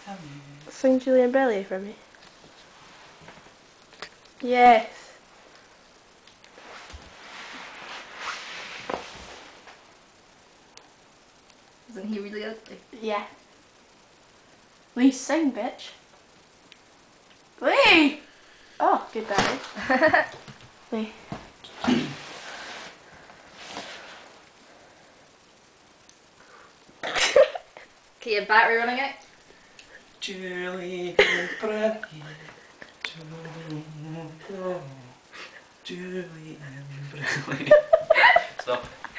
Sing Jullian brellier for me. Yes. Isn't he really ugly? Yeah. Lee, sing, bitch. Lee! Oh, good daddy. Lee. Okay, your battery running out? Jullian brellier. Jullian brellier. Stop.